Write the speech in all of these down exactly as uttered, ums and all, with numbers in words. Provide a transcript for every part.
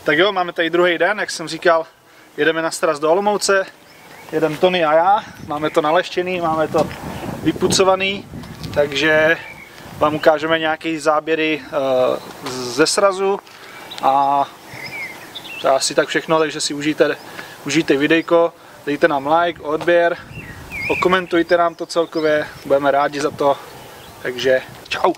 Tak jo, máme tady druhý den, jak jsem říkal, jedeme na Straz do Olomouce, jedem Tony a já, máme to naleštěný, máme to vypucovaný, takže vám ukážeme nějaké záběry uh, ze srazu a to asi tak všechno, takže si užijte, užijte videjko, dejte nám like, odběr, okomentujte nám to celkově, budeme rádi za to, takže čau!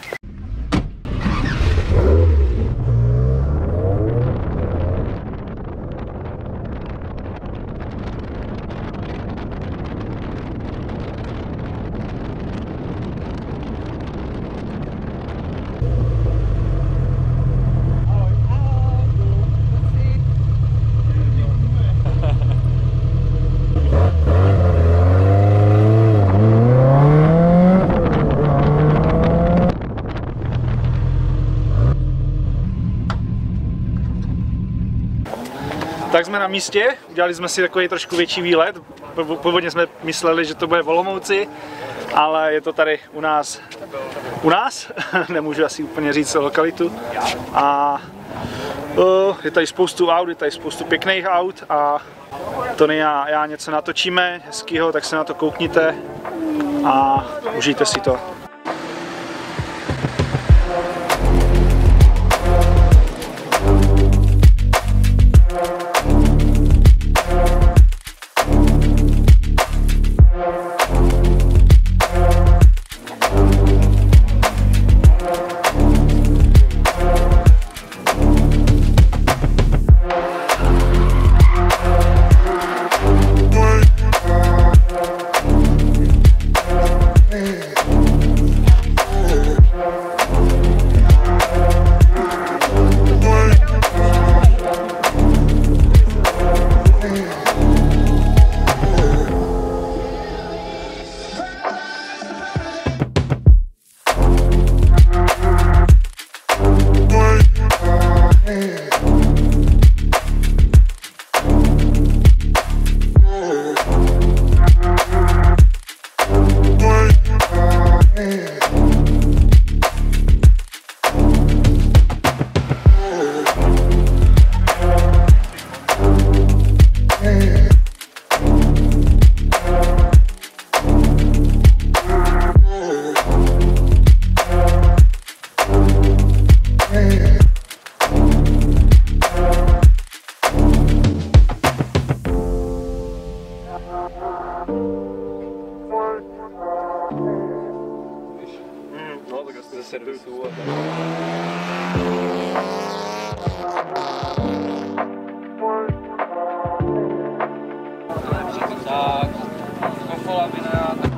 Tak jsme na místě, udělali jsme si takový trošku větší výlet. Původně jsme mysleli, že to bude v Olomouci, ale je to tady u nás, u nás, nemůžu asi úplně říct lokalitu. A uh, je tady spoustu aut, je tady spoustu pěkných aut a Tony a já něco natočíme hezkýho, tak se na to koukněte a užijte si to. No, tak asi ze servisu a tak. Tak, kofola by ne,